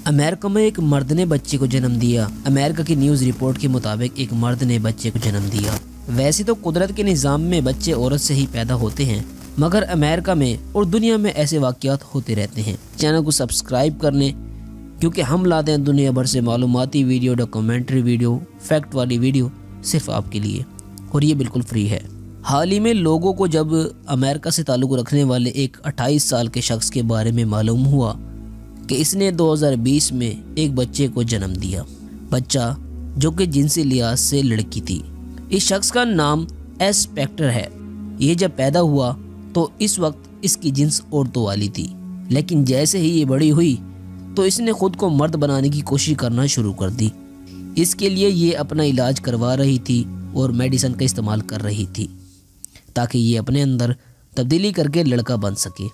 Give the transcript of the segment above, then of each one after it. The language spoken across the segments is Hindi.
अमेरिका में एक मर्द ने बच्चे को जन्म दिया। अमेरिका की न्यूज़ रिपोर्ट के मुताबिक एक मर्द ने बच्चे को जन्म दिया। वैसे तो कुदरत के निज़ाम में बच्चे औरत से ही पैदा होते हैं, मगर अमेरिका में और दुनिया में ऐसे वाक़यात होते रहते हैं। चैनल को सब्सक्राइब कर लें, क्योंकि हम लाते हैं दुनिया भर से मालूमाती वीडियो, डॉक्यूमेंट्री वीडियो, फैक्ट वाली वीडियो सिर्फ आपके लिए, और ये बिल्कुल फ्री है। हाल ही में लोगों को जब अमेरिका से ताल्लुक़ रखने वाले एक 28 साल के शख्स के बारे में मालूम हुआ कि इसने 2020 में एक बच्चे को जन्म दिया, बच्चा जो कि जिनसी लिहाज से लड़की थी। इस शख्स का नाम एस स्पेक्टर है। ये जब पैदा हुआ तो इस वक्त इसकी जिन्स औरतों वाली थी, लेकिन जैसे ही ये बड़ी हुई तो इसने खुद को मर्द बनाने की कोशिश करना शुरू कर दी। इसके लिए ये अपना इलाज करवा रही थी और मेडिसिन का इस्तेमाल कर रही थी ताकि ये अपने अंदर तब्दीली करके लड़का बन सके।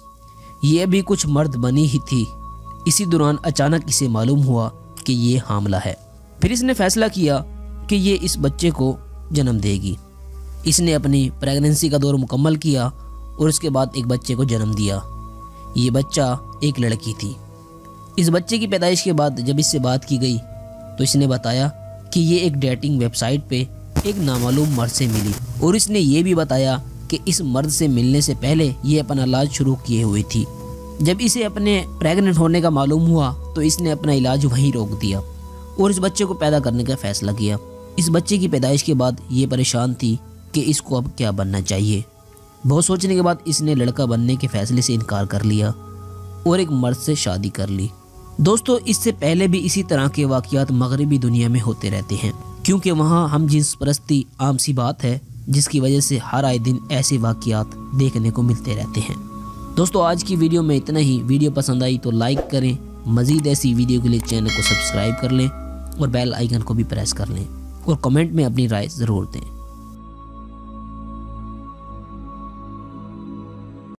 ये भी कुछ मर्द बनी ही थी। इसी दौरान अचानक इसे मालूम हुआ कि ये हामला है। फिर इसने फैसला किया कि ये इस बच्चे को जन्म देगी। इसने अपनी प्रेगनेंसी का दौर मुकम्मल किया और उसके बाद एक बच्चे को जन्म दिया। ये बच्चा एक लड़की थी। इस बच्चे की पैदाइश के बाद जब इससे बात की गई तो इसने बताया कि ये एक डेटिंग वेबसाइट पे एक नामालूम मर्द से मिली, और इसने ये भी बताया कि इस मर्द से मिलने से पहले ये अपना इलाज शुरू किए हुई थी। जब इसे अपने प्रेग्नेंट होने का मालूम हुआ तो इसने अपना इलाज वहीं रोक दिया और इस बच्चे को पैदा करने का फैसला किया। इस बच्चे की पैदाइश के बाद ये परेशान थी कि इसको अब क्या बनना चाहिए। बहुत सोचने के बाद इसने लड़का बनने के फैसले से इनकार कर लिया और एक मर्द से शादी कर ली। दोस्तों, इससे पहले भी इसी तरह के वाक़यात मगरबी दुनिया में होते रहते हैं, क्योंकि वहाँ हम जिन्स परस्ती आम सी बात है, जिसकी वजह से हर आए दिन ऐसे वाक़यात देखने को मिलते रहते हैं। दोस्तों, आज की वीडियो में इतना ही। वीडियो पसंद आई तो लाइक करें, मज़ीद ऐसी वीडियो के लिए चैनल को सब्सक्राइब कर लें और बेल आइकन को भी प्रेस कर लें, और कमेंट में अपनी राय ज़रूर दें।